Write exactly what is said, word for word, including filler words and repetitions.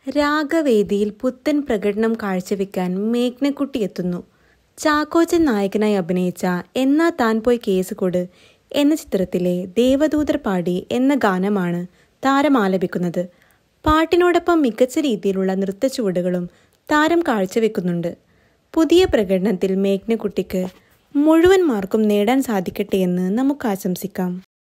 രാഗവേദിയിൽ പുത്തൻ പ്രകടനം കാഴ്ചവെക്കാൻ മേഘ്നക്കുട്ടി എത്തുന്നു. ചാക്കോച്ചൻ നായകനായി അഭിനയിച്ച എന്നാ താൻ പോയി കേസ് കൊട് എന്ന ചിത്രത്തിലെ ദേവദൂതർ പാടി എന്ന ഗാനമാണ് താരം ആലപിക്കുന്നത്. പാട്ടിനോടൊപ്പം മികച്ച രീതിയിലുള്ള നൃത്തച്ചുവടുകളും താരം കാഴ്ചവെക്കുന്നുണ്ട്. പുതിയ പ്രകടനത്തിൽ മേഘ്നക്കുട്ടിക്ക് മുഴുവൻ മാർക്കും നേടാൻ സാധിക്കട്ടെ എന്ന് നമുക്ക് ആശംസിക്കാം.